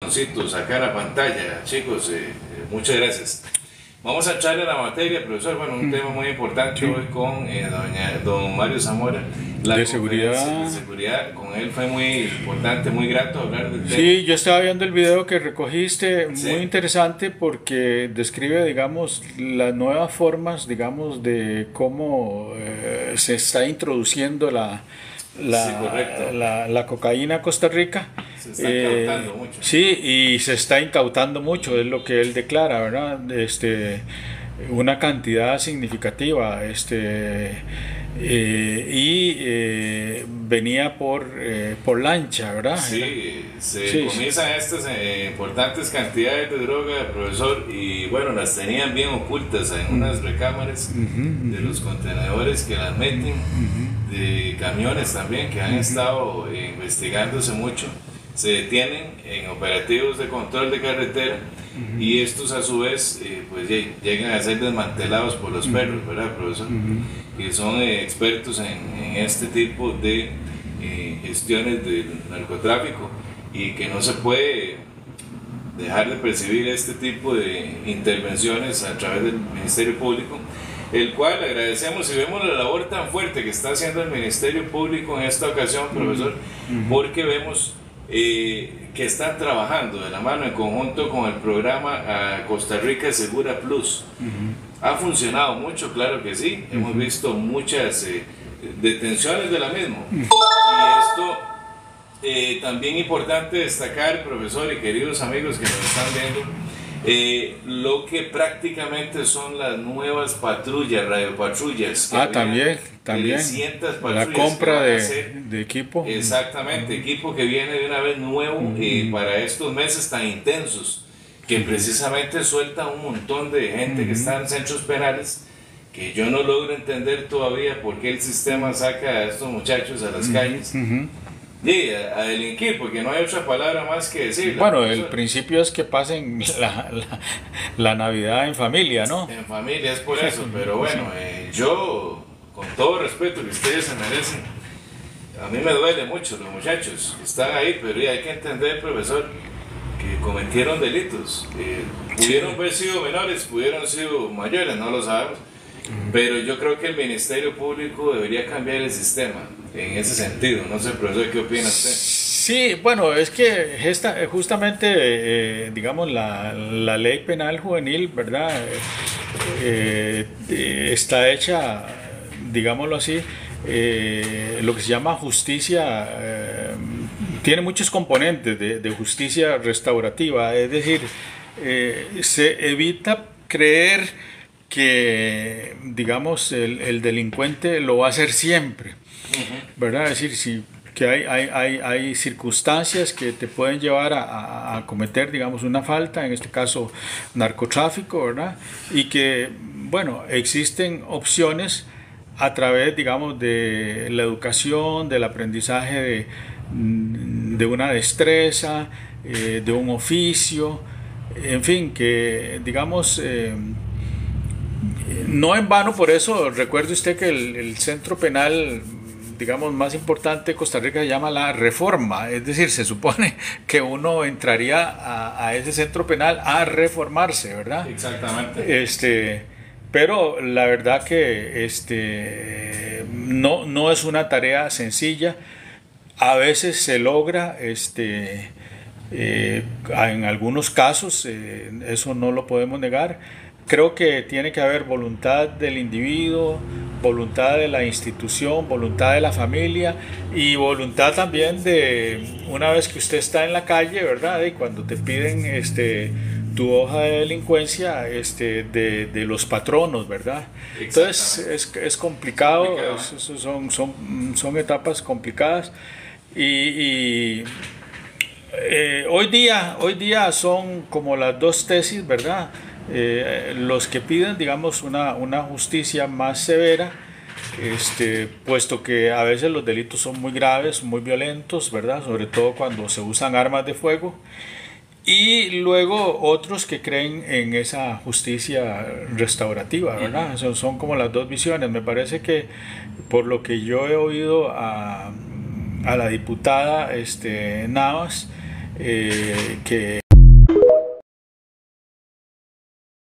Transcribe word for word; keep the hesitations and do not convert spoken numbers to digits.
sacar a pantalla, chicos, eh, muchas gracias. Vamos a echarle la materia, profesor. Bueno, un mm. tema muy importante sí. hoy con eh, doña, don Mario Zamora. La de seguridad. De seguridad, con él fue muy importante, muy grato hablar del tema. Sí, yo estaba viendo el video que recogiste, sí. muy interesante porque describe, digamos, las nuevas formas, digamos, de cómo eh, se está introduciendo la, la, sí, la, la cocaína a Costa Rica. Se está incautando eh, mucho. Sí, y se está incautando mucho, es lo que él declara, ¿verdad? Este, una cantidad significativa, este, eh, y eh, venía por, eh, por lancha, ¿verdad? Sí, se sí, comienzan sí. estas eh, importantes cantidades de droga, profesor, y bueno, las tenían bien ocultas en unas recámaras uh-huh, de los contenedores que las meten, uh-huh. de camiones también que han uh-huh. estado eh, investigándose mucho. Se detienen en operativos de control de carretera uh-huh. y estos a su vez eh, pues llegan a ser desmantelados por los uh-huh. perros, ¿verdad, profesor? Uh-huh. Que son eh, expertos en, en este tipo de eh, gestiones del narcotráfico y que no se puede dejar de percibir este tipo de intervenciones a través del Ministerio Público, el cual agradecemos y vemos la labor tan fuerte que está haciendo el Ministerio Público en esta ocasión, profesor, uh-huh. porque vemos Eh, que están trabajando de la mano en conjunto con el programa uh, Costa Rica Segura Plus. Uh-huh. Ha funcionado mucho, claro que sí. Uh-huh. Hemos visto muchas eh, detenciones de la misma. Uh-huh. Y esto eh, también importante destacar, profesor y queridos amigos que nos están viendo, eh, lo que prácticamente son las nuevas patrullas, radiopatrullas. Ah, también, también. La compra de, de equipo. Exactamente, uh-huh. equipo que viene de una vez nuevo uh-huh. eh, para estos meses tan intensos, que precisamente suelta un montón de gente uh-huh. que está en centros penales, que yo no logro entender todavía por qué el sistema saca a estos muchachos a las uh-huh. calles. Uh-huh. Sí, a, a delinquir, porque no hay otra palabra más que decir. Bueno, el principio es que pasen la, la, la Navidad en familia, ¿no? En familia, es por eso, pero bueno, eh, yo, con todo respeto que ustedes se merecen, a mí me duele mucho los muchachos que están ahí, pero ya hay que entender, profesor, que cometieron delitos. Eh, pudieron haber sido menores, pudieron haber sido mayores, no lo sabemos, pero yo creo que el Ministerio Público debería cambiar el sistema en ese sentido. No sé, profesor, ¿qué opina usted? Sí, bueno, es que esta, justamente, eh, digamos, la, la ley penal juvenil, ¿verdad? Eh, eh, está hecha, digámoslo así, eh, lo que se llama justicia, eh, tiene muchos componentes de, de justicia restaurativa, es decir, eh, se evita creer que, digamos, el, el delincuente lo va a hacer siempre, uh-huh. ¿verdad? Es decir, si, que hay, hay, hay, hay circunstancias que te pueden llevar a, a, a cometer, digamos, una falta, en este caso narcotráfico, ¿verdad? Y que, bueno, existen opciones a través, digamos, de la educación, del aprendizaje de, de una destreza, eh, de un oficio, en fin, que, digamos, eh, no en vano, por eso recuerde usted que el, el centro penal, digamos, más importante de Costa Rica se llama la Reforma, es decir, se supone que uno entraría a, a ese centro penal a reformarse, ¿verdad? Exactamente. Este, pero la verdad que este, no, no es una tarea sencilla, a veces se logra, este, eh, en algunos casos, eh, eso no lo podemos negar. Creo que tiene que haber voluntad del individuo, voluntad de la institución, voluntad de la familia y voluntad también de, una vez que usted está en la calle, ¿verdad? Y cuando te piden este, tu hoja de delincuencia, este, de, de los patronos, ¿verdad? Entonces es, es complicado, es, son, son, son etapas complicadas y... y eh, hoy día, hoy día son como las dos tesis, ¿verdad? Eh, los que piden, digamos, una, una justicia más severa, este, puesto que a veces los delitos son muy graves, muy violentos, ¿verdad? Sobre todo cuando se usan armas de fuego, y luego otros que creen en esa justicia restaurativa, ¿verdad? Son, son como las dos visiones. Me parece que por lo que yo he oído a, a la diputada este, Navas, eh, que